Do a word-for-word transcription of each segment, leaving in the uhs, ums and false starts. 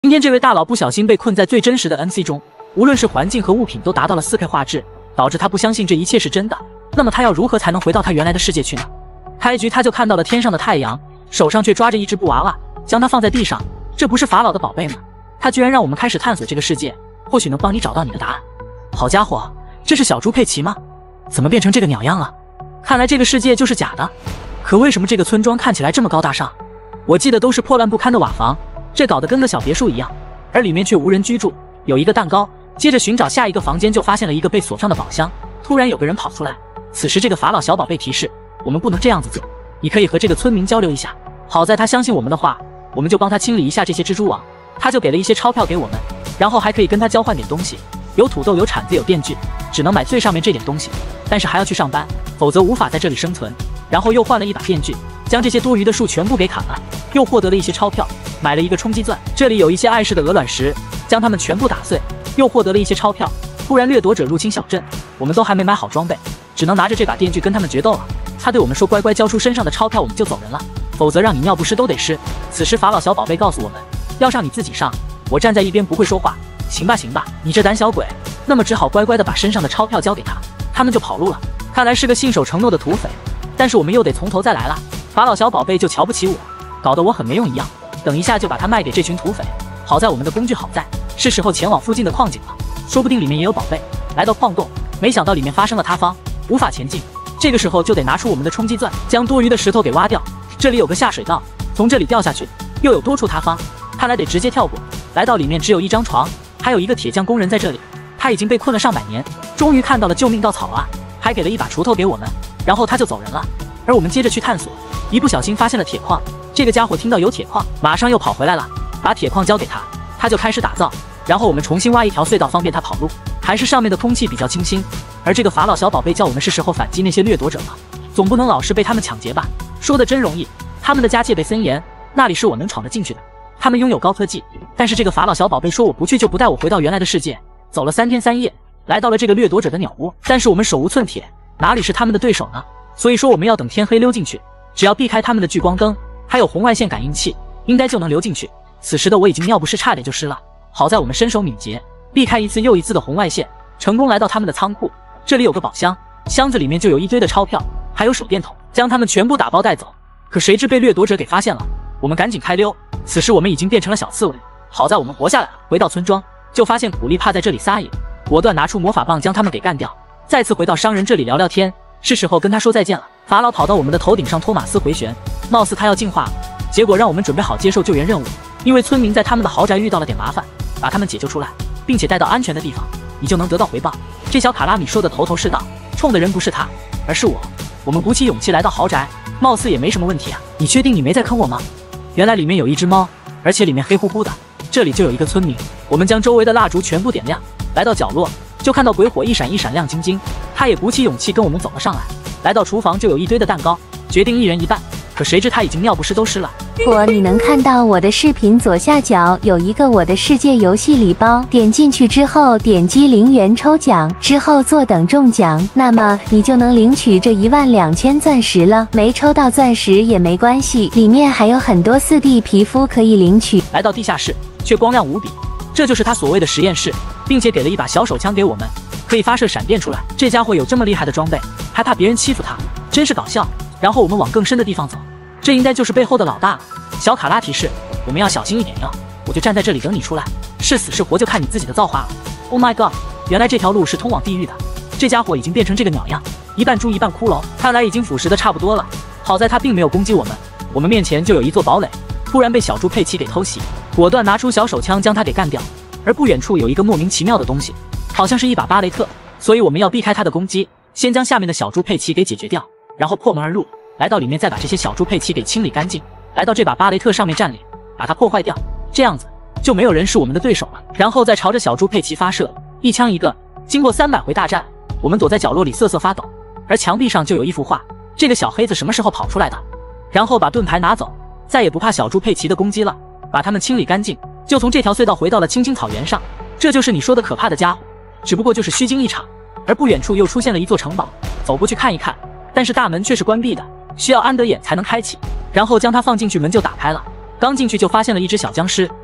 今天这位大佬不小心被困在最真实的 N C 中，无论是环境和物品都达到了 四K 画质，导致他不相信这一切是真的。那么他要如何才能回到他原来的世界去呢？开局他就看到了天上的太阳，手上却抓着一只布娃娃，将它放在地上。这不是法老的宝贝吗？他居然让我们开始探索这个世界，或许能帮你找到你的答案。好家伙，这是小猪佩奇吗？怎么变成这个鸟样了？看来这个世界就是假的。可为什么这个村庄看起来这么高大上？我记得都是破烂不堪的瓦房，这搞得跟个小别墅一样，而里面却无人居住。有一个蛋糕，接着寻找下一个房间，就发现了一个被锁上的宝箱。突然有个人跑出来，此时这个法老小宝贝提示我们不能这样子做，你可以和这个村民交流一下。好在他相信我们的话，我们就帮他清理一下这些蜘蛛网。他就给了一些钞票给我们，然后还可以跟他交换点东西，有土豆，有铲子，有电锯，只能买最上面这点东西，但是还要去上班，否则无法在这里生存。然后又换了一把电锯，将这些多余的树全部给砍了，又获得了一些钞票，买了一个冲击钻。这里有一些碍事的鹅卵石，将它们全部打碎，又获得了一些钞票。突然掠夺者入侵小镇，我们都还没买好装备，只能拿着这把电锯跟他们决斗了。他对我们说，乖乖交出身上的钞票我们就走人了，否则让你尿不湿都得湿。此时法老小宝贝告诉我们，要上你自己上。我站在一边不会说话，行吧行吧，你这胆小鬼。那么只好乖乖的把身上的钞票交给他，他们就跑路了。看来是个信守承诺的土匪，但是我们又得从头再来了。法老小宝贝就瞧不起我，搞得我很没用一样，等一下就把他卖给这群土匪。好在我们的工具好在，是时候前往附近的矿井了，说不定里面也有宝贝。来到矿洞，没想到里面发生了塌方，无法前进。这个时候就得拿出我们的冲击钻，将多余的石头给挖掉。这里有个下水道，从这里掉下去又有多处塌方，看来得直接跳过。来到里面只有一张床，还有一个铁匠工人在这里，他已经被困了上百年，终于看到了救命稻草啊，还给了一把锄头给我们，然后他就走人了。而我们接着去探索，一不小心发现了铁矿，这个家伙听到有铁矿，马上又跑回来了，把铁矿交给他，他就开始打造。然后我们重新挖一条隧道，方便他跑路。还是上面的空气比较清新。而这个法老小宝贝叫我们是时候反击那些掠夺者了，总不能老是被他们抢劫吧？说的真容易，他们的家戒备森严，那里是我能闯得进去的。他们拥有高科技，但是这个法老小宝贝说我不去就不带我回到原来的世界。走了三天三夜，来到了这个掠夺者的鸟窝，但是我们手无寸铁，哪里是他们的对手呢？所以说我们要等天黑溜进去，只要避开他们的聚光灯，还有红外线感应器，应该就能溜进去。此时的我已经尿不湿，差点就湿了，好在我们身手敏捷，避开一次又一次的红外线，成功来到他们的仓库。这里有个宝箱，箱子里面就有一堆的钞票，还有手电筒，将他们全部打包带走。可谁知被掠夺者给发现了，我们赶紧开溜。此时我们已经变成了小刺猬，好在我们活下来了。回到村庄，就发现苦力怕在这里撒野，果断拿出魔法棒将他们给干掉。再次回到商人这里聊聊天，是时候跟他说再见了。法老跑到我们的头顶上，托马斯回旋，貌似他要进化了，结果让我们准备好接受救援任务。因为村民在他们的豪宅遇到了点麻烦，把他们解救出来，并且带到安全的地方，你就能得到回报。这小卡拉米说的头头是道，冲的人不是他，而是我。我们鼓起勇气来到豪宅，貌似也没什么问题啊。你确定你没在坑我吗？原来里面有一只猫，而且里面黑乎乎的。这里就有一个村民，我们将周围的蜡烛全部点亮，来到角落就看到鬼火一闪一闪亮晶晶，他也鼓起勇气跟我们走了上来。来到厨房就有一堆的蛋糕，决定一人一半，可谁知他已经尿不湿都湿了。 果你能看到我的视频左下角有一个我的世界游戏礼包，点进去之后点击零元抽奖，之后坐等中奖，那么你就能领取这一万两千钻石了。没抽到钻石也没关系，里面还有很多四 D 皮肤可以领取。 来到地下室却光亮无比，这就是他所谓的实验室，并且给了一把小手枪给我们，可以发射闪电出来。这家伙有这么厉害的装备，还怕别人欺负他，真是搞笑。然后我们往更深的地方走，这应该就是背后的老大了。小卡拉提示我们要小心一点哟，我就站在这里等你出来，是死是活就看你自己的造化了。 Oh my god， 原来这条路是通往地狱的。这家伙已经变成这个鸟样，一半猪一半骷髅，看来已经腐蚀的差不多了。好在他并没有攻击我们，我们面前就有一座堡垒，突然被小猪佩奇给偷袭，果断拿出小手枪将他给干掉。而不远处有一个莫名其妙的东西，好像是一把巴雷特，所以我们要避开他的攻击，先将下面的小猪佩奇给解决掉，然后破门而入，来到里面再把这些小猪佩奇给清理干净，来到这把巴雷特上面站立，把它破坏掉，这样子就没有人是我们的对手了。然后再朝着小猪佩奇发射，一枪一个。经过三百回大战，我们躲在角落里瑟瑟发抖，而墙壁上就有一幅画，这个小黑子什么时候跑出来的？然后把盾牌拿走，再也不怕小猪佩奇的攻击了，把它们清理干净，就从这条隧道回到了青青草原上。这就是你说的可怕的家伙，只不过就是虚惊一场。而不远处又出现了一座城堡，走过去看一看，但是大门却是关闭的，需要安德眼才能开启。然后将它放进去，门就打开了。刚进去就发现了一只小僵尸，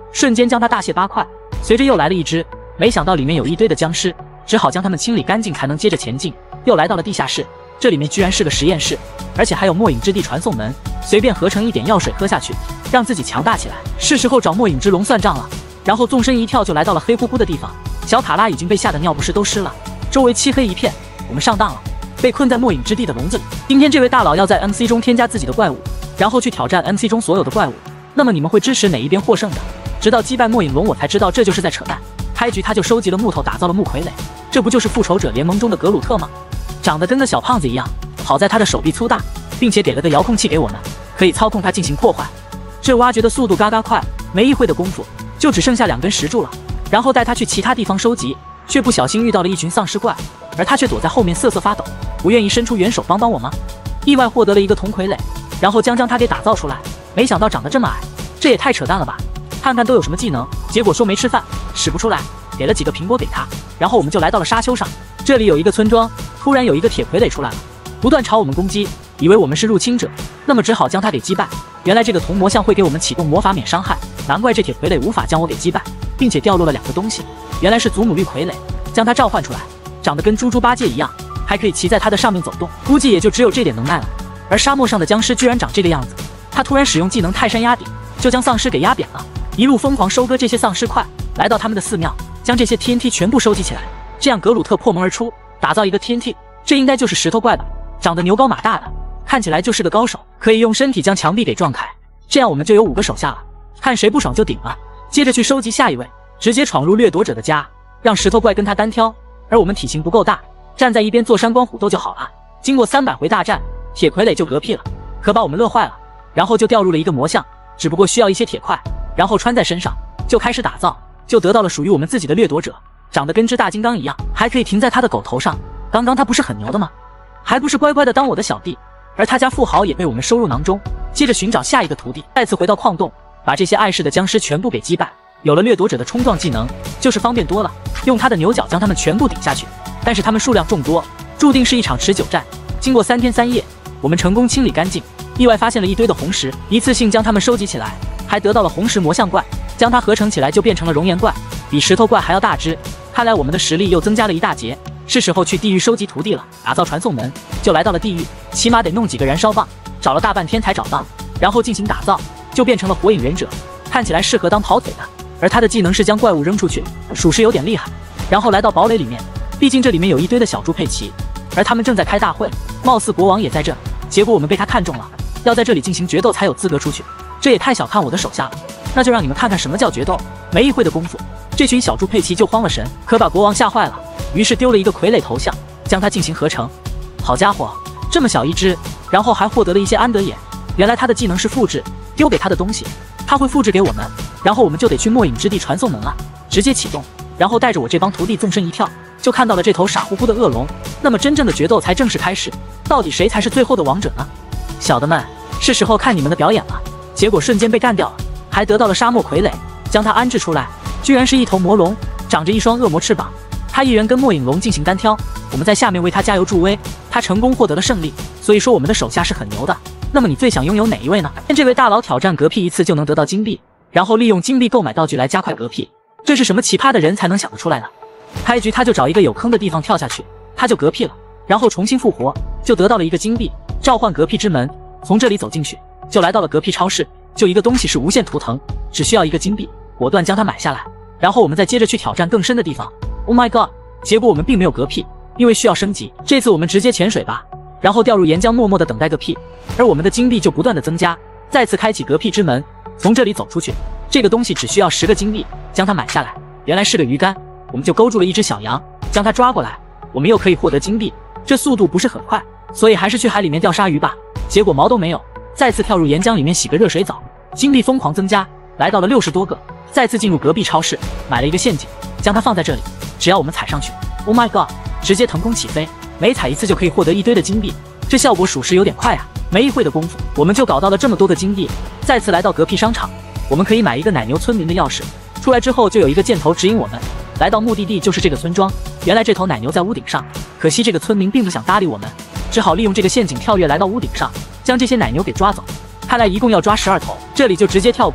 瞬间将他大卸八块。随着又来了一只，没想到里面有一堆的僵尸，只好将它们清理干净才能接着前进。又来到了地下室，这里面居然是个实验室，而且还有末影之地传送门，随便合成一点药水喝下去，让自己强大起来。是时候找末影之龙算账了。然后纵身一跳就来到了黑乎乎的地方，小卡拉已经被吓得尿不湿都湿了，周围漆黑一片。我们上当了，被困在末影之地的笼子里。今天这位大佬要在 M C 中添加自己的怪物，然后去挑战 M C 中所有的怪物。那么你们会支持哪一边获胜的？直到击败末影龙，我才知道这就是在扯淡。开局他就收集了木头，打造了木傀儡，这不就是复仇者联盟中的格鲁特吗？长得跟个小胖子一样，好在他的手臂粗大，并且给了个遥控器给我们，可以操控它进行破坏。这挖掘的速度嘎嘎快，没一会的功夫就只剩下两根石柱了。然后带他去其他地方收集，却不小心遇到了一群丧尸怪，而他却躲在后面瑟瑟发抖，不愿意伸出援手帮帮我吗？意外获得了一个铜傀儡，然后将将他给打造出来，没想到长得这么矮，这也太扯淡了吧！看看都有什么技能，结果说没吃饭，使不出来，给了几个苹果给他，然后我们就来到了沙丘上。这里有一个村庄，突然有一个铁傀儡出来了，不断朝我们攻击，以为我们是入侵者，那么只好将他给击败。原来这个铜魔像会给我们启动魔法免伤害，难怪这铁傀儡无法将我给击败，并且掉落了两个东西，原来是祖母绿傀儡，将它召唤出来，长得跟猪猪八戒一样，还可以骑在它的上面走动，估计也就只有这点能耐了。而沙漠上的僵尸居然长这个样子，他突然使用技能泰山压顶，就将丧尸给压扁了，一路疯狂收割这些丧尸块，来到他们的寺庙，将这些 T N T 全部收集起来。这样格鲁特破门而出，打造一个 T N T， 这应该就是石头怪吧，长得牛高马大的，看起来就是个高手，可以用身体将墙壁给撞开。这样我们就有五个手下了，看谁不爽就顶了。接着去收集下一位，直接闯入掠夺者的家，让石头怪跟他单挑，而我们体型不够大，站在一边做山光虎斗就好了。经过三百回大战，铁傀儡就嗝屁了，可把我们乐坏了，然后就掉入了一个魔像，只不过需要一些铁块，然后穿在身上就开始打造，就得到了属于我们自己的掠夺者，长得跟只大金刚一样，还可以停在他的狗头上。刚刚他不是很牛的吗？还不是乖乖的当我的小弟。而他家富豪也被我们收入囊中，接着寻找下一个徒弟，再次回到矿洞，把这些碍事的僵尸全部给击败。有了掠夺者的冲撞技能，就是方便多了，用他的牛角将他们全部顶下去。但是他们数量众多，注定是一场持久战。经过三天三夜，我们成功清理干净，意外发现了一堆的红石，一次性将它们收集起来，还得到了红石魔像怪，将它合成起来就变成了熔岩怪，比石头怪还要大只。看来我们的实力又增加了一大截，是时候去地狱收集徒弟了。打造传送门，就来到了地狱，起码得弄几个燃烧棒，找了大半天才找到，然后进行打造，就变成了火影忍者，看起来适合当跑腿的。而他的技能是将怪物扔出去，属实有点厉害。然后来到堡垒里面，毕竟这里面有一堆的小猪佩奇，而他们正在开大会，貌似国王也在这，结果我们被他看中了，要在这里进行决斗才有资格出去，这也太小看我的手下了。那就让你们看看什么叫决斗。没一会的功夫，这群小猪佩奇就慌了神，可把国王吓坏了，于是丢了一个傀儡头像，将它进行合成。好家伙，这么小一只，然后还获得了一些安德眼，原来他的技能是复制，丢给他的东西他会复制给我们，然后我们就得去末影之地传送门了，直接启动，然后带着我这帮徒弟纵身一跳，就看到了这头傻乎乎的恶龙。那么真正的决斗才正式开始，到底谁才是最后的王者呢？小的们，是时候看你们的表演了。结果瞬间被干掉了，还得到了沙漠傀儡，将它安置出来，居然是一头魔龙，长着一双恶魔翅膀。他一人跟末影龙进行单挑，我们在下面为他加油助威，他成功获得了胜利。所以说我们的手下是很牛的。那么你最想拥有哪一位呢？跟这位大佬挑战嗝屁一次就能得到金币，然后利用金币购买道具来加快嗝屁，这是什么奇葩的人才能想得出来呢？开局他就找一个有坑的地方跳下去，他就嗝屁了，然后重新复活，就得到了一个金币，召唤嗝屁之门，从这里走进去就来到了嗝屁超市，就一个东西是无限图腾，只需要一个金币，果断将它买下来，然后我们再接着去挑战更深的地方。 Oh my god， 结果我们并没有嗝屁，因为需要升级，这次我们直接潜水吧，然后掉入岩浆默默的等待个屁，而我们的金币就不断的增加，再次开启嗝屁之门，从这里走出去，这个东西只需要十个金币将它买下来，原来是个鱼竿，我们就勾住了一只小羊，将它抓过来，我们又可以获得金币，这速度不是很快，所以还是去海里面钓鲨鱼吧，结果毛都没有，再次跳入岩浆里面洗个热水澡，金币疯狂增加，来到了六十多个，再次进入隔壁超市买了一个陷阱，将它放在这里，只要我们踩上去 ，Oh my god， 直接腾空起飞，每踩一次就可以获得一堆的金币，这效果属实有点快啊！没一会的功夫，我们就搞到了这么多个金币。再次来到隔壁商场，我们可以买一个奶牛村民的钥匙，出来之后就有一个箭头指引我们，来到目的地就是这个村庄。原来这头奶牛在屋顶上，可惜这个村民并不想搭理我们，只好利用这个陷阱跳跃来到屋顶上，将这些奶牛给抓走。看来一共要抓十二头，这里就直接跳过。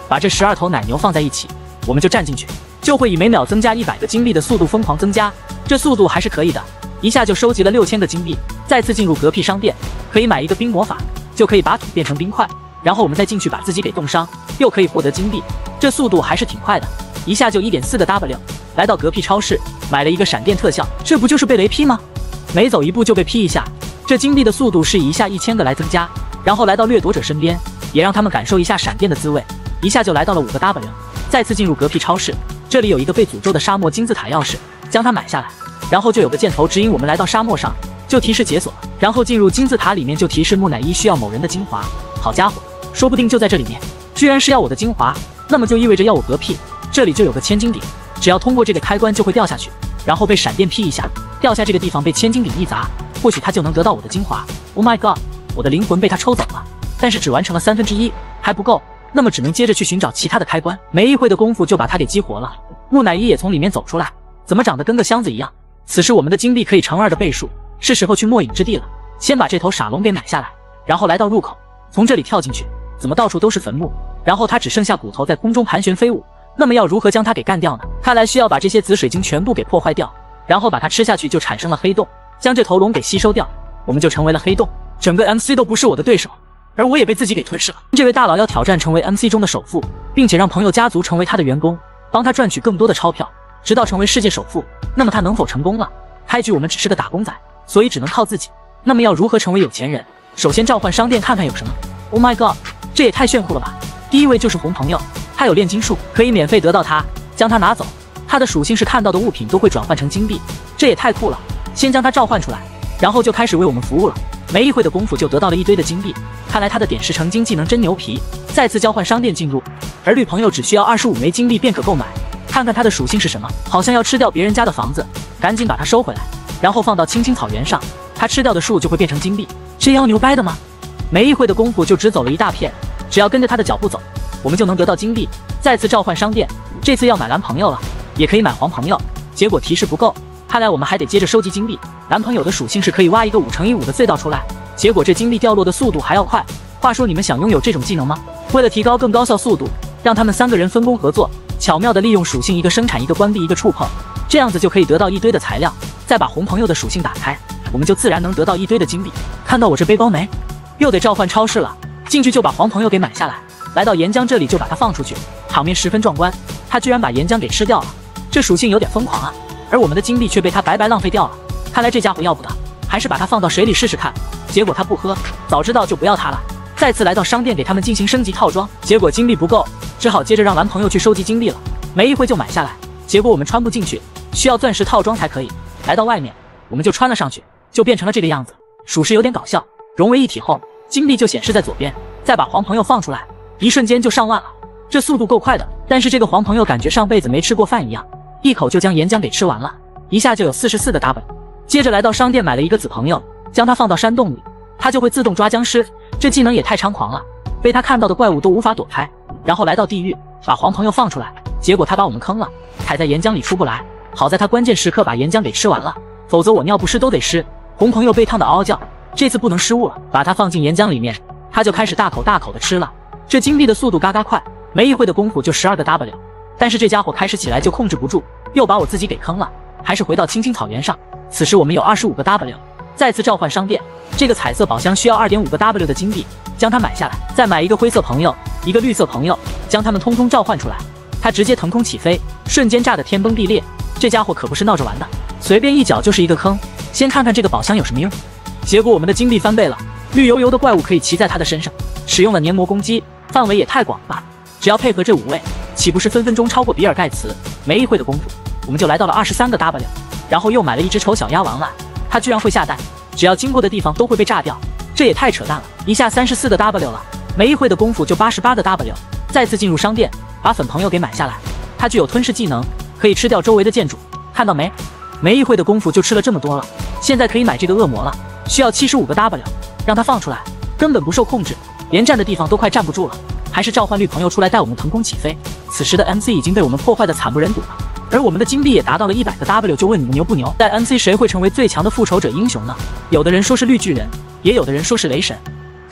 把这十二头奶牛放在一起，我们就站进去，就会以每秒增加一百个金币的速度疯狂增加，这速度还是可以的，一下就收集了六千个金币。再次进入隔壁商店，可以买一个冰魔法，就可以把土变成冰块，然后我们再进去把自己给冻伤，又可以获得金币，这速度还是挺快的，一下就 一点四个 W。来到隔壁超市，买了一个闪电特效，这不就是被雷劈吗？每走一步就被劈一下，这金币的速度是以一下一千个来增加。然后来到掠夺者身边，也让他们感受一下闪电的滋味，一下就来到了五个 W。再次进入隔壁超市，这里有一个被诅咒的沙漠金字塔钥匙，将它买下来，然后就有个箭头指引我们来到沙漠上，就提示解锁，然后进入金字塔里面就提示木乃伊需要某人的精华。好家伙，说不定就在这里面，居然是要我的精华，那么就意味着要我嗝屁。这里就有个千斤顶，只要通过这个开关就会掉下去，然后被闪电劈一下，掉下这个地方被千斤顶一砸，或许他就能得到我的精华。Oh my god， 我的灵魂被他抽走了，但是只完成了三分之一，还不够，那么只能接着去寻找其他的开关。没一会的功夫就把他给激活了，木乃伊也从里面走出来，怎么长得跟个箱子一样？此时我们的金币可以乘二的倍数，是时候去末影之地了。先把这头傻龙给买下来，然后来到入口，从这里跳进去。怎么到处都是坟墓？然后他只剩下骨头在空中盘旋飞舞，那么要如何将它给干掉呢？看来需要把这些紫水晶全部给破坏掉，然后把它吃下去，就产生了黑洞，将这头龙给吸收掉，我们就成为了黑洞。整个 M C 都不是我的对手，而我也被自己给吞噬了。这位大佬要挑战成为 M C 中的首富，并且让朋友家族成为他的员工，帮他赚取更多的钞票，直到成为世界首富。那么他能否成功了？开局我们只是个打工仔，所以只能靠自己。那么要如何成为有钱人？首先召唤商店看看有什么。 Oh my god， 这也太炫酷了吧！第一位就是红朋友，他有炼金术，可以免费得到它，将它拿走。它的属性是看到的物品都会转换成金币，这也太酷了。先将它召唤出来，然后就开始为我们服务了。没一会的功夫就得到了一堆的金币，看来他的点石成金技能真牛皮。再次交换商店进入，而绿朋友只需要二十五枚金币便可购买。看看它的属性是什么，好像要吃掉别人家的房子，赶紧把它收回来，然后放到青青草原上，它吃掉的树就会变成金币。这妖牛掰的吗？没一会的功夫就只走了一大片，只要跟着他的脚步走，我们就能得到金币。再次召唤商店，这次要买蓝朋友了，也可以买黄朋友。结果提示不够，看来我们还得接着收集金币。蓝朋友的属性是可以挖一个五乘以五的隧道出来，结果这金币掉落的速度还要快。话说你们想拥有这种技能吗？为了提高更高效速度，让他们三个人分工合作，巧妙的利用属性，一个生产，一个关闭，一个触碰，这样子就可以得到一堆的材料。再把红朋友的属性打开，我们就自然能得到一堆的金币。看到我这背包没？又得召唤超市了，进去就把黄朋友给买下来。来到岩浆这里就把它放出去，场面十分壮观。他居然把岩浆给吃掉了，这属性有点疯狂啊！而我们的金币却被他白白浪费掉了。看来这家伙要不得，还是把它放到水里试试看。结果他不喝，早知道就不要他了。再次来到商店给他们进行升级套装，结果金币不够，只好接着让蓝朋友去收集金币了。没一会就买下来，结果我们穿不进去，需要钻石套装才可以。来到外面，我们就穿了上去，就变成了这个样子，属实有点搞笑。融为一体后，金币就显示在左边，再把黄朋友放出来，一瞬间就上万了，这速度够快的。但是这个黄朋友感觉上辈子没吃过饭一样，一口就将岩浆给吃完了，一下就有四十四的 W。接着来到商店买了一个紫朋友，将它放到山洞里，它就会自动抓僵尸，这技能也太猖狂了，被他看到的怪物都无法躲开。然后来到地狱，把黄朋友放出来，结果他把我们坑了，踩在岩浆里出不来。好在他关键时刻把岩浆给吃完了，否则我尿不湿都得湿。红朋友被烫的嗷嗷叫，这次不能失误了，把它放进岩浆里面，他就开始大口大口的吃了。这金币的速度嘎嘎快，没一会的功夫就十二个 W。但是这家伙开始起来就控制不住，又把我自己给坑了，还是回到青青草原上。此时我们有二十五个 W， 再次召唤商店，这个彩色宝箱需要 二点五个 W 的金币，将它买下来，再买一个灰色朋友，一个绿色朋友，将它们通通召唤出来。他直接腾空起飞，瞬间炸得天崩地裂。这家伙可不是闹着玩的，随便一脚就是一个坑。先看看这个宝箱有什么用。结果我们的金币翻倍了，绿油油的怪物可以骑在他的身上，使用了黏膜攻击，范围也太广了吧！只要配合这五位，岂不是分分钟超过比尔盖茨？没一会的功夫，我们就来到了二十三个 W， 然后又买了一只丑小鸭玩玩，它居然会下蛋，只要经过的地方都会被炸掉，这也太扯淡了！一下三十四个 W 了，没一会的功夫就八十八个 W。再次进入商店，把粉朋友给买下来，它具有吞噬技能，可以吃掉周围的建筑，看到没？没一会的功夫就吃了这么多了，现在可以买这个恶魔了，需要七十五个 W， 让它放出来，根本不受控制，连站的地方都快站不住了，还是召唤绿朋友出来带我们腾空起飞。此时的 M C 已经被我们破坏的惨不忍睹了，而我们的金币也达到了一百个 W， 就问你们牛不牛？在 M C 谁会成为最强的复仇者英雄呢？有的人说是绿巨人，也有的人说是雷神。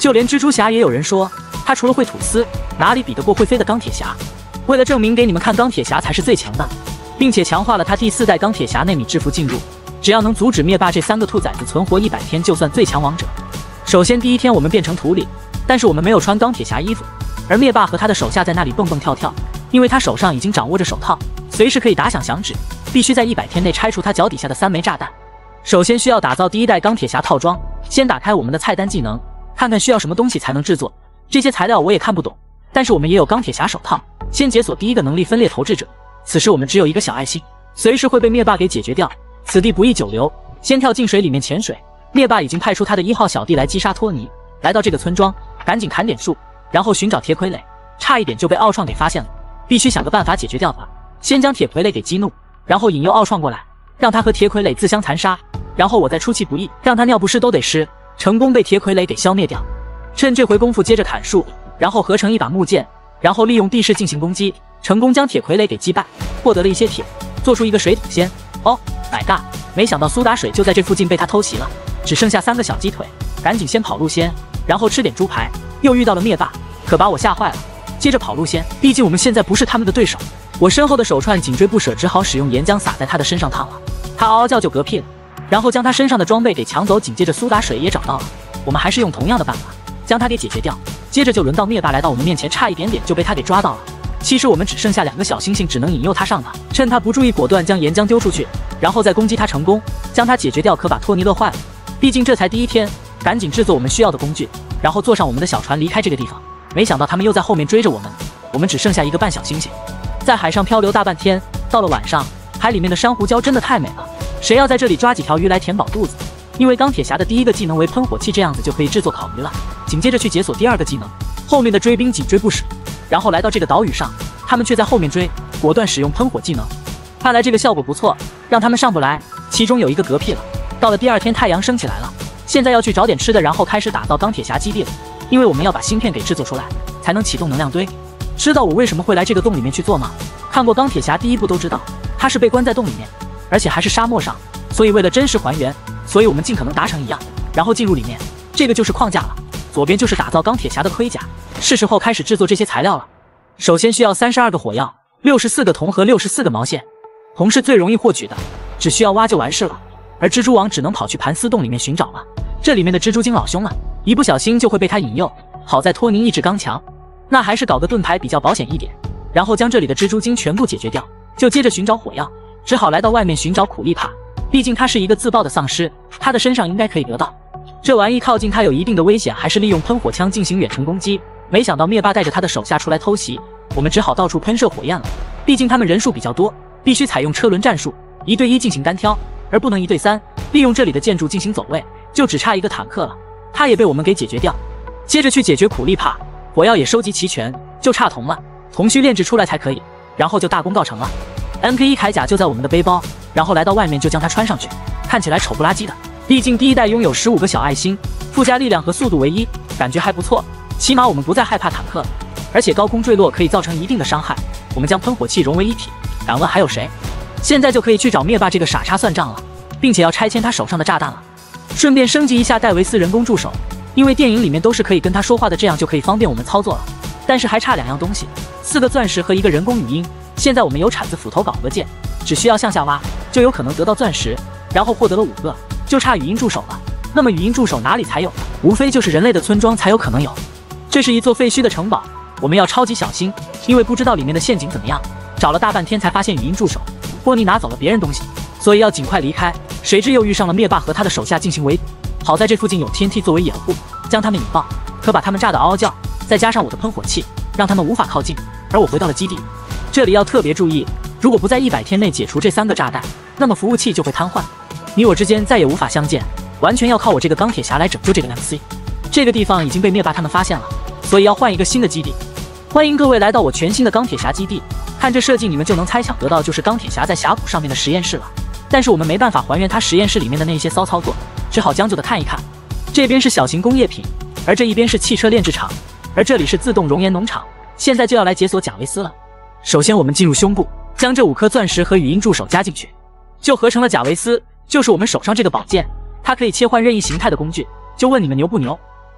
就连蜘蛛侠也有人说，他除了会吐丝，哪里比得过会飞的钢铁侠？为了证明给你们看钢铁侠才是最强的，并且强化了他第四代钢铁侠内米制服进入，只要能阻止灭霸这三个兔崽子存活一百天，就算最强王者。首先第一天我们变成土里，但是我们没有穿钢铁侠衣服，而灭霸和他的手下在那里蹦蹦跳跳，因为他手上已经掌握着手套，随时可以打响响指，必须在一百天内拆除他脚底下的三枚炸弹。首先需要打造第一代钢铁侠套装，先打开我们的菜单技能，看看需要什么东西才能制作。这些材料我也看不懂，但是我们也有钢铁侠手套。先解锁第一个能力分裂投掷者，此时我们只有一个小爱心，随时会被灭霸给解决掉。此地不宜久留，先跳进水里面潜水。灭霸已经派出他的一号小弟来击杀托尼。来到这个村庄，赶紧砍点树，然后寻找铁傀儡，差一点就被奥创给发现了，必须想个办法解决掉他。先将铁傀儡给激怒，然后引诱奥创过来，让他和铁傀儡自相残杀，然后我再出其不意，让他尿不湿都得湿，成功被铁傀儡给消灭掉。趁这回功夫接着砍树，然后合成一把木剑，然后利用地势进行攻击，成功将铁傀儡给击败，获得了一些铁，做出一个水桶仙。哦，My God！没想到苏打水就在这附近被他偷袭了，只剩下三个小鸡腿，赶紧先跑路先，然后吃点猪排。又遇到了灭霸，可把我吓坏了。接着跑路先，毕竟我们现在不是他们的对手。我身后的手串紧追不舍，只好使用岩浆洒在他的身上烫了。他嗷嗷叫就嗝屁了，然后将他身上的装备给抢走。紧接着苏打水也找到了，我们还是用同样的办法将他给解决掉。接着就轮到灭霸来到我们面前，差一点点就被他给抓到了。其实我们只剩下两个小星星，只能引诱他上他，趁他不注意，果断将岩浆丢出去，然后再攻击他成功，将他解决掉。可把托尼乐坏了，毕竟这才第一天，赶紧制作我们需要的工具，然后坐上我们的小船离开这个地方。没想到他们又在后面追着我们，我们只剩下一个半小星星，在海上漂流大半天。到了晚上，海里面的珊瑚礁真的太美了，谁要在这里抓几条鱼来填饱肚子？因为钢铁侠的第一个技能为喷火器，这样子就可以制作烤鱼了。紧接着去解锁第二个技能，后面的追兵紧追不舍，然后来到这个岛屿上，他们却在后面追，果断使用喷火技能。看来这个效果不错，让他们上不来。其中有一个嗝屁了。到了第二天，太阳升起来了，现在要去找点吃的，然后开始打造钢铁侠基地了。因为我们要把芯片给制作出来，才能启动能量堆。知道我为什么会来这个洞里面去做吗？看过钢铁侠第一部都知道，他是被关在洞里面，而且还是沙漠上，所以为了真实还原，所以我们尽可能达成一样，然后进入里面。这个就是框架了，左边就是打造钢铁侠的盔甲，是时候开始制作这些材料了。首先需要三十二个火药，六十四个铜和六十四个毛线。铜是最容易获取的，只需要挖就完事了。而蜘蛛网只能跑去盘丝洞里面寻找了，这里面的蜘蛛精老凶了，一不小心就会被他引诱。好在托尼意志刚强，那还是搞个盾牌比较保险一点。然后将这里的蜘蛛精全部解决掉，就接着寻找火药，只好来到外面寻找苦力怕，毕竟他是一个自爆的丧尸，他的身上应该可以得到。这玩意靠近他有一定的危险，还是利用喷火枪进行远程攻击。没想到灭霸带着他的手下出来偷袭，我们只好到处喷射火焰了。毕竟他们人数比较多，必须采用车轮战术，一对一进行单挑，而不能一对三。利用这里的建筑进行走位，就只差一个坦克了，他也被我们给解决掉。接着去解决苦力怕，火药也收集齐全，就差铜了，铜需炼制出来才可以，然后就大功告成了。M K 一 铠甲就在我们的背包，然后来到外面就将它穿上去，看起来丑不拉几的。毕竟第一代拥有十五个小爱心，附加力量和速度为一，感觉还不错。起码我们不再害怕坦克了，而且高空坠落可以造成一定的伤害。我们将喷火器融为一体，敢问还有谁？现在就可以去找灭霸这个傻叉算账了，并且要拆迁他手上的炸弹了，顺便升级一下戴维斯人工助手，因为电影里面都是可以跟他说话的，这样就可以方便我们操作了。但是还差两样东西，四个钻石和一个人工语音。现在我们有铲子、斧头、镐和剑，只需要向下挖，就有可能得到钻石，然后获得了五个，就差语音助手了。那么语音助手哪里才有呢？无非就是人类的村庄才有可能有。这是一座废墟的城堡，我们要超级小心，因为不知道里面的陷阱怎么样。找了大半天才发现语音助手，波尼拿走了别人东西，所以要尽快离开。谁知又遇上了灭霸和他的手下进行围堵，好在这附近有 T N T 作为掩护，将他们引爆，可把他们炸得嗷嗷叫，再加上我的喷火器，让他们无法靠近。而我回到了基地，这里要特别注意，如果不在一百天内解除这三个炸弹，那么服务器就会瘫痪，你我之间再也无法相见，完全要靠我这个钢铁侠来拯救这个 M C。 这个地方已经被灭霸他们发现了，所以要换一个新的基地。欢迎各位来到我全新的钢铁侠基地，看这设计你们就能猜想得到，就是钢铁侠在峡谷上面的实验室了。但是我们没办法还原他实验室里面的那些骚操作，只好将就的看一看。这边是小型工业品，而这一边是汽车炼制厂，而这里是自动熔岩农场。现在就要来解锁贾维斯了。首先我们进入胸部，将这五颗钻石和语音助手加进去，就合成了贾维斯，就是我们手上这个宝剑，它可以切换任意形态的工具。就问你们牛不牛？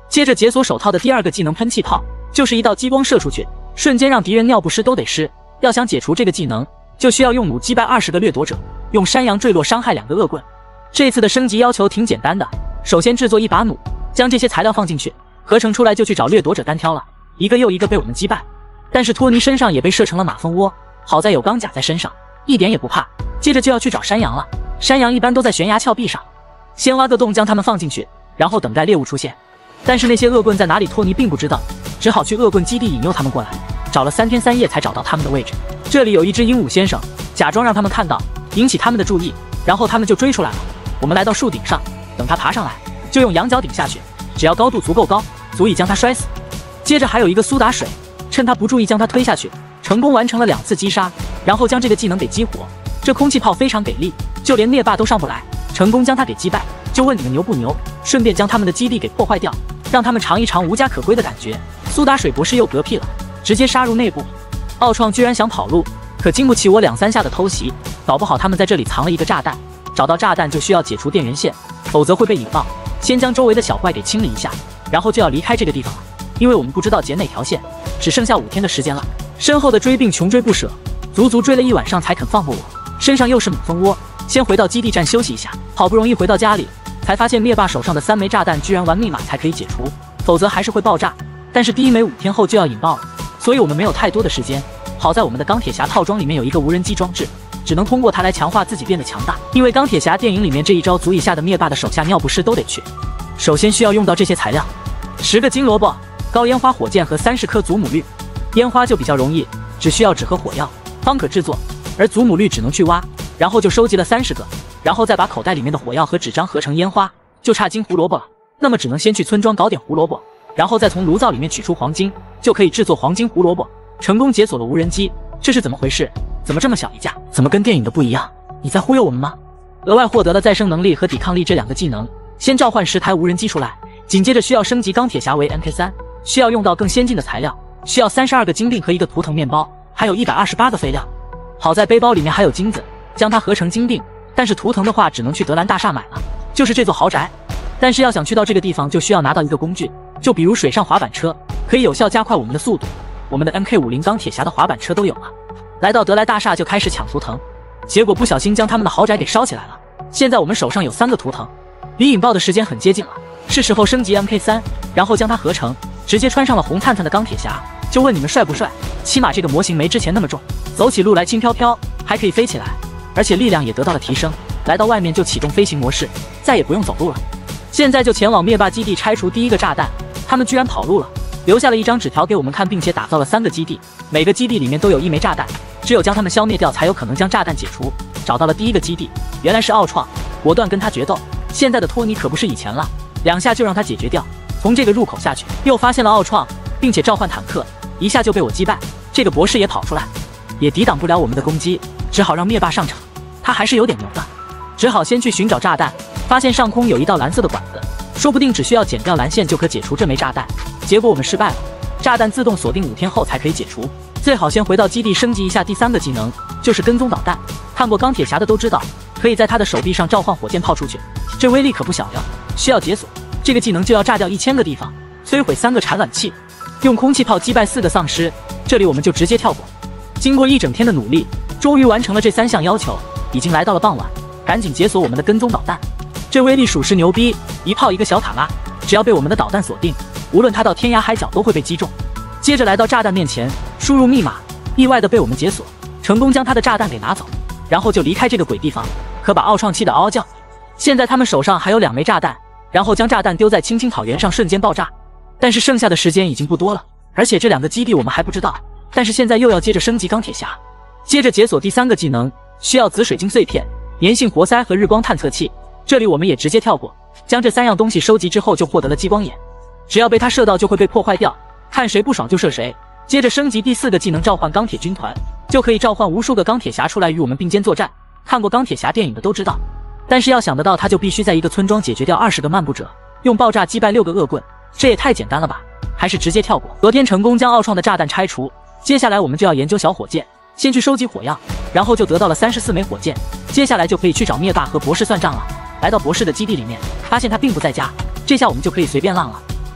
接着解锁手套的第二个技能喷气炮，就是一道激光射出去，瞬间让敌人尿不湿都得湿。要想解除这个技能，就需要用弩击败二十个掠夺者，用山羊坠落伤害两个恶棍。这次的升级要求挺简单的，首先制作一把弩，将这些材料放进去，合成出来就去找掠夺者单挑了，一个又一个被我们击败。但是托尼身上也被射成了马蜂窝，好在有钢甲在身上，一点也不怕。接着就要去找山羊了，山羊一般都在悬崖峭壁上，先挖个洞将它们放进去，然后等待猎物出现。但是那些恶棍在哪里，托尼并不知道，只好去恶棍基地引诱他们过来，找了三天三夜才找到他们的位置。这里有一只鹦鹉先生，假装让他们看到，引起他们的注意，然后他们就追出来了。我们来到树顶上，等他爬上来，就用羊角顶下去，只要高度足够高，足以将他摔死。接着还有一个苏打水，趁他不注意将他推下去，成功完成了两次击杀，然后将这个技能给激活。这空气炮非常给力，就连灭霸都上不来，成功将他给击败。就问你们牛不牛？顺便将他们的基地给破坏掉，让他们尝一尝无家可归的感觉。苏打水博士又嗝屁了，直接杀入内部。奥创居然想跑路，可经不起我两三下的偷袭，搞不好他们在这里藏了一个炸弹。找到炸弹就需要解除电源线，否则会被引爆。先将周围的小怪给清理一下，然后就要离开这个地方了，因为我们不知道解哪条线。只剩下五天的时间了，身后的追兵穷追不舍，足足追了一晚上才肯放过我。身上又是马蜂窝，先回到基地站休息一下。好不容易回到家里，才发现灭霸手上的三枚炸弹居然玩密码才可以解除，否则还是会爆炸。但是第一枚五天后就要引爆了，所以我们没有太多的时间。好在我们的钢铁侠套装里面有一个无人机装置，只能通过它来强化自己变得强大。因为钢铁侠电影里面这一招足以吓得灭霸的手下尿不湿都得去。首先需要用到这些材料：十个金萝卜、高烟花火箭和三十颗祖母绿。烟花就比较容易，只需要纸和火药方可制作，而祖母绿只能去挖。然后就收集了三十个，然后再把口袋里面的火药和纸张合成烟花，就差金胡萝卜了。那么只能先去村庄搞点胡萝卜，然后再从炉灶里面取出黄金，就可以制作黄金胡萝卜。成功解锁了无人机，这是怎么回事？怎么这么小一架？怎么跟电影的不一样？你在忽悠我们吗？额外获得了再生能力和抵抗力这两个技能，先召唤十台无人机出来，紧接着需要升级钢铁侠为 M K 三， 需要用到更先进的材料，需要三十二个金锭和一个图腾面包，还有一百二十八个废料。好在背包里面还有金子，将它合成金锭，但是图腾的话只能去德兰大厦买了，就是这座豪宅。但是要想去到这个地方，就需要拿到一个工具，就比如水上滑板车，可以有效加快我们的速度。我们的 M K 五十 钢铁侠的滑板车都有了。来到德莱大厦就开始抢图腾，结果不小心将他们的豪宅给烧起来了。现在我们手上有三个图腾，离引爆的时间很接近了，是时候升级 M K 三， 然后将它合成，直接穿上了红灿灿的钢铁侠。就问你们帅不帅？起码这个模型没之前那么重，走起路来轻飘飘，还可以飞起来，而且力量也得到了提升。来到外面就启动飞行模式，再也不用走路了。现在就前往灭霸基地拆除第一个炸弹，他们居然跑路了，留下了一张纸条给我们看，并且打造了三个基地，每个基地里面都有一枚炸弹，只有将它们消灭掉才有可能将炸弹解除。找到了第一个基地，原来是奥创，果断跟他决斗。现在的托尼可不是以前了，两下就让他解决掉。从这个入口下去，又发现了奥创，并且召唤坦克，一下就被我击败。这个博士也跑出来，也抵挡不了我们的攻击，只好让灭霸上场。他还是有点牛的，只好先去寻找炸弹，发现上空有一道蓝色的管子，说不定只需要剪掉蓝线就可解除这枚炸弹。结果我们失败了，炸弹自动锁定五天后才可以解除。最好先回到基地升级一下第三个技能，就是跟踪导弹。看过钢铁侠的都知道，可以在他的手臂上召唤火箭炮出去，这威力可不小哟。需要解锁这个技能，就要炸掉一千个地方，摧毁三个产卵器，用空气炮击败四个丧尸。这里我们就直接跳过。经过一整天的努力，终于完成了这三项要求，已经来到了傍晚，赶紧解锁我们的跟踪导弹。这威力属实牛逼，一炮一个小塔拉，只要被我们的导弹锁定，无论它到天涯海角都会被击中。接着来到炸弹面前，输入密码，意外的被我们解锁，成功将他的炸弹给拿走，然后就离开这个鬼地方，可把奥创气得嗷嗷叫。现在他们手上还有两枚炸弹，然后将炸弹丢在青青草原上，瞬间爆炸。但是剩下的时间已经不多了，而且这两个基地我们还不知道。但是现在又要接着升级钢铁侠，接着解锁第三个技能，需要紫水晶碎片、粘性活塞和日光探测器。这里我们也直接跳过，将这三样东西收集之后就获得了激光眼，只要被它射到就会被破坏掉，看谁不爽就射谁。接着升级第四个技能，召唤钢铁军团，就可以召唤无数个钢铁侠出来与我们并肩作战。看过钢铁侠电影的都知道，但是要想得到他就必须在一个村庄解决掉二十个漫步者，用爆炸击败六个恶棍，这也太简单了吧，还是直接跳过。昨天成功将奥创的炸弹拆除，接下来我们就要研究小火箭，先去收集火药，然后就得到了三十四枚火箭，接下来就可以去找灭霸和博士算账了。来到博士的基地里面，发现他并不在家，这下我们就可以随便浪了。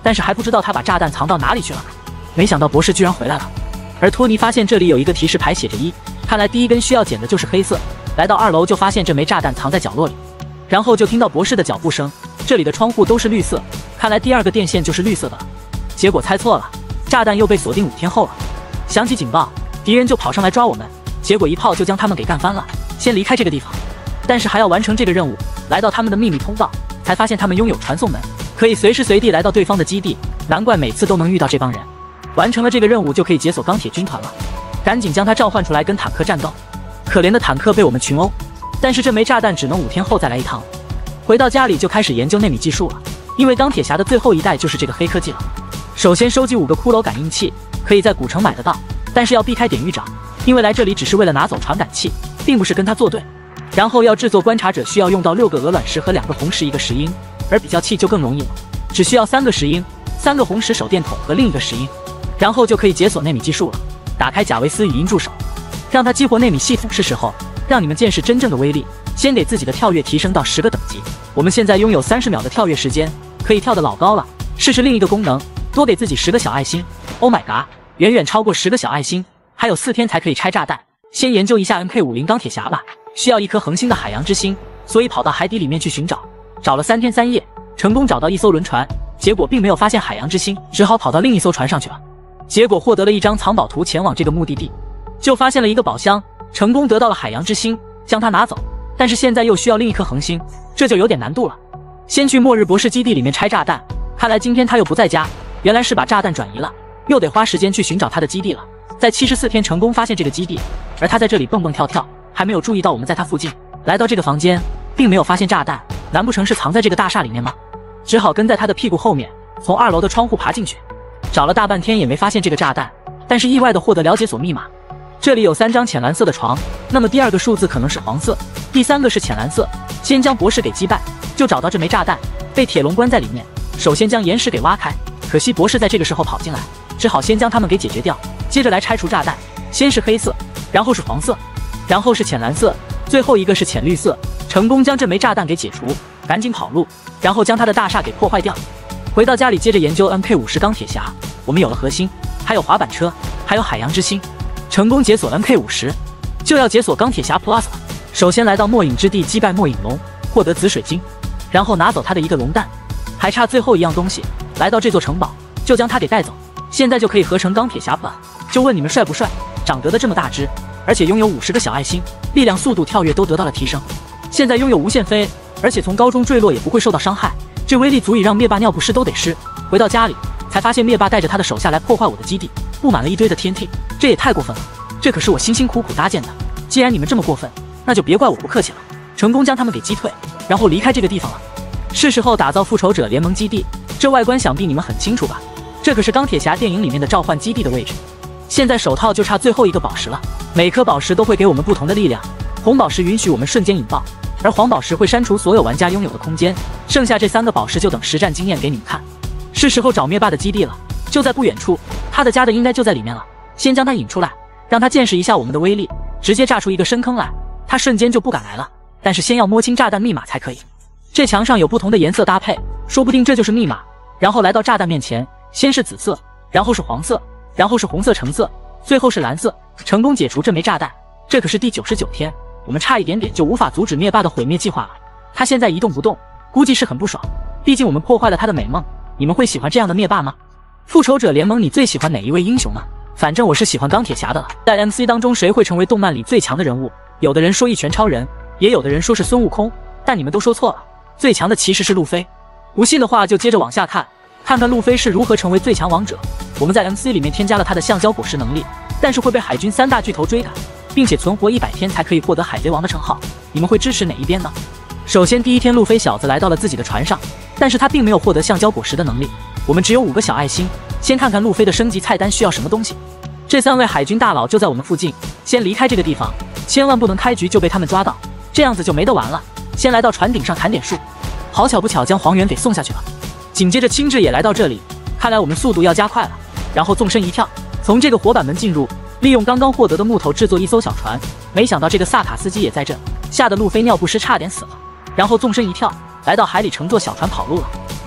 但是还不知道他把炸弹藏到哪里去了。没想到博士居然回来了，而托尼发现这里有一个提示牌写着一，看来第一根需要捡的就是黑色。来到二楼就发现这枚炸弹藏在角落里，然后就听到博士的脚步声，这里的窗户都是绿色，看来第二个电线就是绿色的了。结果猜错了，炸弹又被锁定五天后了。响起警报，敌人就跑上来抓我们，结果一炮就将他们给干翻了。先离开这个地方，但是还要完成这个任务。来到他们的秘密通道，才发现他们拥有传送门，可以随时随地来到对方的基地，难怪每次都能遇到这帮人。完成了这个任务就可以解锁钢铁军团了，赶紧将他召唤出来跟坦克战斗。可怜的坦克被我们群殴，但是这枚炸弹只能五天后再来一趟。回到家里就开始研究纳米技术了，因为钢铁侠的最后一代就是这个黑科技了。首先收集五个骷髅感应器，可以在古城买得到，但是要避开典狱长，因为来这里只是为了拿走传感器，并不是跟他作对。然后要制作观察者，需要用到六个鹅卵石和两个红石一个石英，而比较器就更容易了，只需要三个石英、三个红石手电筒和另一个石英，然后就可以解锁纳米技术了。打开贾维斯语音助手，让他激活纳米系统，是时候让你们见识真正的威力。先给自己的跳跃提升到十个等级，我们现在拥有三十秒的跳跃时间，可以跳得老高了。试试另一个功能，多给自己十个小爱心。Oh my god， 远远超过十个小爱心，还有四天才可以拆炸弹。先研究一下 M K 五十 钢铁侠吧，需要一颗恒星的海洋之心，所以跑到海底里面去寻找，找了三天三夜，成功找到一艘轮船，结果并没有发现海洋之心，只好跑到另一艘船上去了。结果获得了一张藏宝图，前往这个目的地，就发现了一个宝箱，成功得到了海洋之心，将它拿走。但是现在又需要另一颗恒星，这就有点难度了。先去末日博士基地里面拆炸弹，看来今天他又不在家，原来是把炸弹转移了，又得花时间去寻找他的基地了。在七十四天成功发现这个基地，而他在这里蹦蹦跳跳，还没有注意到我们在他附近。来到这个房间，并没有发现炸弹，难不成是藏在这个大厦里面吗？只好跟在他的屁股后面，从二楼的窗户爬进去。找了大半天也没发现这个炸弹，但是意外的获得了解锁密码。这里有三张浅蓝色的床，那么第二个数字可能是黄色，第三个是浅蓝色。先将博士给击败，就找到这枚炸弹，被铁笼关在里面。首先将岩石给挖开，可惜博士在这个时候跑进来，只好先将他们给解决掉，接着来拆除炸弹。先是黑色，然后是黄色，然后是浅蓝色，最后一个是浅绿色。成功将这枚炸弹给解除，赶紧跑路，然后将他的大厦给破坏掉。回到家里接着研究 M K 五十 钢铁侠，我们有了核心，还有滑板车，还有海洋之心。成功解锁 M K 五十， 就要解锁钢铁侠 Plus 了。首先来到末影之地击败末影龙，获得紫水晶，然后拿走他的一个龙蛋，还差最后一样东西。来到这座城堡，就将他给带走，现在就可以合成钢铁侠 Plus。就问你们帅不帅？长得的这么大只，而且拥有五十个小爱心，力量、速度、跳跃都得到了提升。现在拥有无限飞，而且从高中坠落也不会受到伤害，这威力足以让灭霸尿不湿都得湿。回到家里，才发现灭霸带着他的手下来破坏我的基地，布满了一堆的 T N T， 这也太过分了。这可是我辛辛苦苦搭建的，既然你们这么过分，那就别怪我不客气了。成功将他们给击退，然后离开这个地方了。是时候打造复仇者联盟基地，这外观想必你们很清楚吧？这可是钢铁侠电影里面的召唤基地的位置。现在手套就差最后一个宝石了，每颗宝石都会给我们不同的力量。红宝石允许我们瞬间引爆，而黄宝石会删除所有玩家拥有的空间。剩下这三个宝石就等实战经验给你们看。是时候找灭霸的基地了，就在不远处，他的家的应该就在里面了。先将他引出来，让他见识一下我们的威力，直接炸出一个深坑来，他瞬间就不敢来了。但是先要摸清炸弹密码才可以。这墙上有不同的颜色搭配，说不定这就是密码。然后来到炸弹面前，先是紫色，然后是黄色，然后是红色、橙色，最后是蓝色。成功解除这枚炸弹。这可是第九十九天，我们差一点点就无法阻止灭霸的毁灭计划了。他现在一动不动，估计是很不爽，毕竟我们破坏了他的美梦。你们会喜欢这样的灭霸吗？复仇者联盟你最喜欢哪一位英雄呢？反正我是喜欢钢铁侠的了。在 M C 当中谁会成为动漫里最强的人物？有的人说一拳超人，也有的人说是孙悟空，但你们都说错了，最强的其实是路飞。不信的话就接着往下看，看看路飞是如何成为最强王者。我们在 M C 里面添加了他的橡胶果实能力，但是会被海军三大巨头追赶，并且存活一百天才可以获得海贼王的称号。你们会支持哪一边呢？首先第一天路飞小子来到了自己的船上，但是他并没有获得橡胶果实的能力。我们只有五个小爱心，先看看路飞的升级菜单需要什么东西。这三位海军大佬就在我们附近，先离开这个地方，千万不能开局就被他们抓到，这样子就没得玩了。先来到船顶上砍点树，好巧不巧将黄猿给送下去了。紧接着青雉也来到这里，看来我们速度要加快了。然后纵身一跳，从这个活板门进入，利用刚刚获得的木头制作一艘小船。没想到这个萨卡斯基也在这，吓得路飞尿不湿差点死了。然后纵身一跳，来到海里乘坐小船跑路了。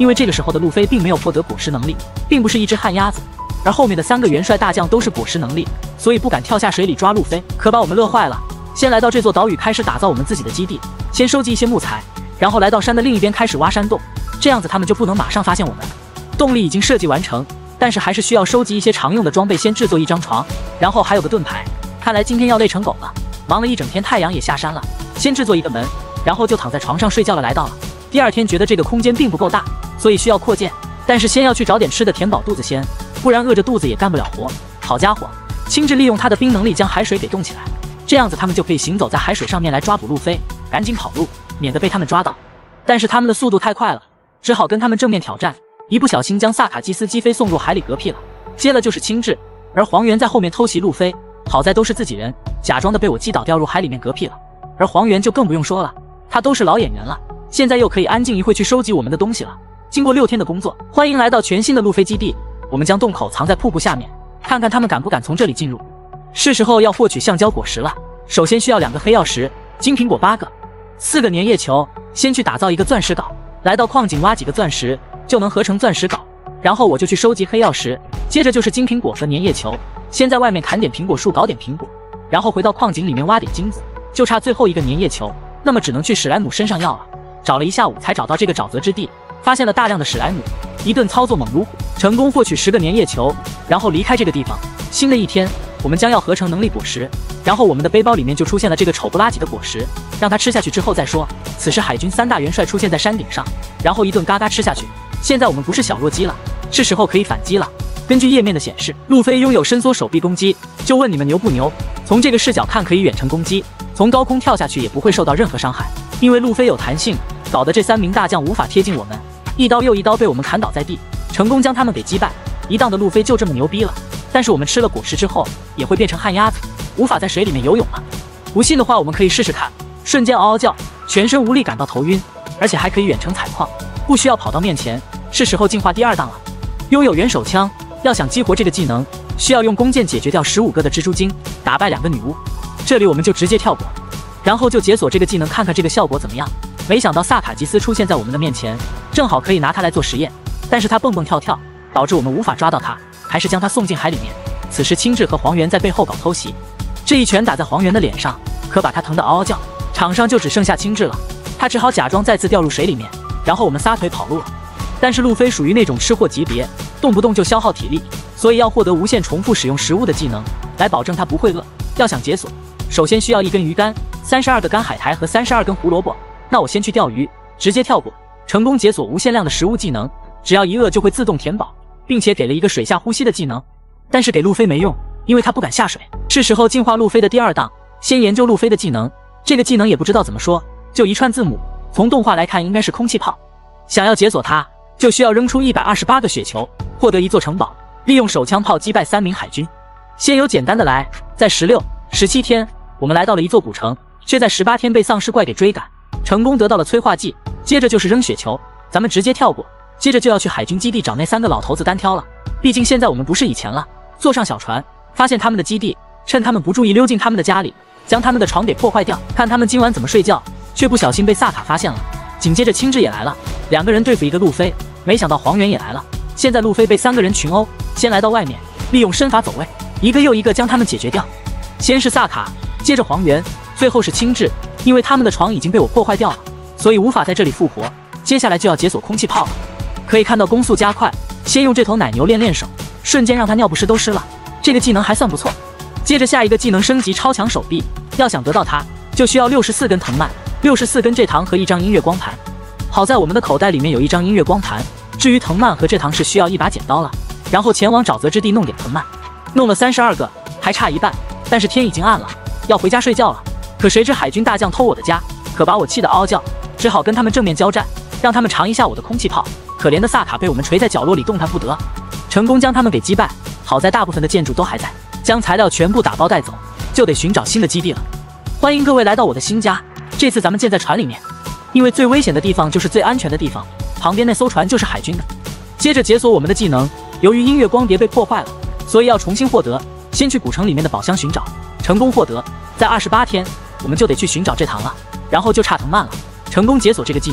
因为这个时候的路飞并没有获得果实能力，并不是一只旱鸭子，而后面的三个元帅大将都是果实能力，所以不敢跳下水里抓路飞，可把我们乐坏了。先来到这座岛屿开始打造我们自己的基地，先收集一些木材，然后来到山的另一边开始挖山洞，这样子他们就不能马上发现我们。动力已经设计完成，但是还是需要收集一些常用的装备，先制作一张床，然后还有个盾牌。看来今天要累成狗了，忙了一整天，太阳也下山了，先制作一个门，然后就躺在床上睡觉了。来到了第二天，觉得这个空间并不够大，所以需要扩建，但是先要去找点吃的填饱肚子先，不然饿着肚子也干不了活。好家伙，青雉利用他的冰能力将海水给冻起来，这样子他们就可以行走在海水上面来抓捕路飞，赶紧跑路，免得被他们抓到。但是他们的速度太快了，只好跟他们正面挑战，一不小心将萨卡基斯击飞送入海里嗝屁了。接了就是青雉，而黄猿在后面偷袭路飞，好在都是自己人，假装的被我击倒掉入海里面嗝屁了。而黄猿就更不用说了，他都是老演员了，现在又可以安静一会去收集我们的东西了。经过六天的工作，欢迎来到全新的路飞基地，我们将洞口藏在瀑布下面，看看他们敢不敢从这里进入。是时候要获取橡胶果实了，首先需要两个黑曜石，金苹果八个，四个粘液球，先去打造一个钻石镐，来到矿井挖几个钻石就能合成钻石镐，然后我就去收集黑曜石，接着就是金苹果和粘液球，先在外面砍点苹果树搞点苹果，然后回到矿井里面挖点金子，就差最后一个粘液球，那么只能去史莱姆身上要了。找了一下午才找到这个沼泽之地，发现了大量的史莱姆，一顿操作猛如虎，成功获取十个粘液球，然后离开这个地方。新的一天，我们将要合成能力果实，然后我们的背包里面就出现了这个丑不拉几的果实，让它吃下去之后再说。此时海军三大元帅出现在山顶上，然后一顿嘎嘎吃下去。现在我们不是小弱鸡了，是时候可以反击了。根据页面的显示，路飞拥有伸缩手臂攻击，就问你们牛不牛？从这个视角看可以远程攻击，从高空跳下去也不会受到任何伤害，因为路飞有弹性，搞得这三名大将无法贴近我们，一刀又一刀被我们砍倒在地，成功将他们给击败。一荡的路飞就这么牛逼了，但是我们吃了果实之后也会变成旱鸭子，无法在水里面游泳了。不信的话我们可以试试看，瞬间嗷嗷叫，全身无力感到头晕，而且还可以远程采矿，不需要跑到面前。是时候进化第二档了，拥有元手枪，要想激活这个技能，需要用弓箭解决掉十五个的蜘蛛精，打败两个女巫。这里我们就直接跳过，然后就解锁这个技能，看看这个效果怎么样。没想到萨卡吉斯出现在我们的面前，正好可以拿它来做实验，但是他蹦蹦跳跳，导致我们无法抓到他，还是将他送进海里面。此时青雉和黄猿在背后搞偷袭，这一拳打在黄猿的脸上，可把他疼得嗷嗷叫。场上就只剩下青雉了，他只好假装再次掉入水里面，然后我们撒腿跑路了。但是路飞属于那种吃货级别，动不动就消耗体力，所以要获得无限重复使用食物的技能，来保证他不会饿。要想解锁，首先需要一根鱼竿、三十二个干海苔和三十二根胡萝卜。那我先去钓鱼，直接跳过，成功解锁无限量的食物技能，只要一饿就会自动填饱，并且给了一个水下呼吸的技能，但是给路飞没用，因为他不敢下水。是时候进化路飞的第二档，先研究路飞的技能。这个技能也不知道怎么说，就一串字母，从动画来看应该是空气炮。想要解锁它，就需要扔出一百二十八个雪球，获得一座城堡，利用手枪炮击败三名海军。先由简单的来，在十六、十七天，我们来到了一座古城，却在十八天被丧尸怪给追赶，成功得到了催化剂。接着就是扔雪球，咱们直接跳过。接着就要去海军基地找那三个老头子单挑了，毕竟现在我们不是以前了。坐上小船，发现他们的基地，趁他们不注意溜进他们的家里，将他们的床给破坏掉，看他们今晚怎么睡觉。却不小心被萨卡发现了，紧接着青雉也来了，两个人对付一个路飞，没想到黄猿也来了。现在路飞被三个人群殴，先来到外面，利用身法走位，一个又一个将他们解决掉。先是萨卡，接着黄猿，最后是青雉。因为他们的床已经被我破坏掉了，所以无法在这里复活。接下来就要解锁空气炮了，可以看到攻速加快，先用这头奶牛练练手，瞬间让他尿不湿都湿了，这个技能还算不错。接着下一个技能升级超强手臂，要想得到它，就需要六十四根藤蔓、六十四根这糖和一张音乐光盘。好在我们的口袋里面有一张音乐光盘，至于藤蔓和这糖是需要一把剪刀了。然后前往沼泽之地弄点藤蔓，弄了三十二个，还差一半，但是天已经暗了，要回家睡觉了。可谁知海军大将偷我的家，可把我气得嗷嗷叫，只好跟他们正面交战，让他们尝一下我的空气炮。可怜的萨卡被我们锤在角落里动弹不得，成功将他们给击败。好在大部分的建筑都还在，将材料全部打包带走，就得寻找新的基地了。欢迎各位来到我的新家，这次咱们建在船里面，因为最危险的地方就是最安全的地方，旁边那艘船就是海军的。接着解锁我们的技能，由于音乐光碟被破坏了，所以要重新获得，先去古城里面的宝箱寻找，成功获得，在二十八天我们就得去寻找这糖了，然后就差藤蔓了。成功解锁这个技能，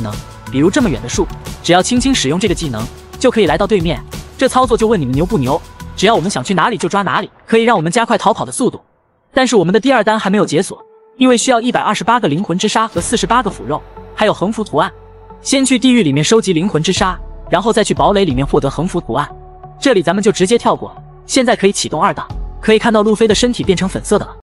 比如这么远的树，只要轻轻使用这个技能，就可以来到对面。这操作就问你们牛不牛？只要我们想去哪里就抓哪里，可以让我们加快逃跑的速度。但是我们的第二单还没有解锁，因为需要一百二十八个灵魂之沙和四十八个腐肉，还有横幅图案。先去地狱里面收集灵魂之沙，然后再去堡垒里面获得横幅图案。这里咱们就直接跳过。现在可以启动二档，可以看到路飞的身体变成粉色的了。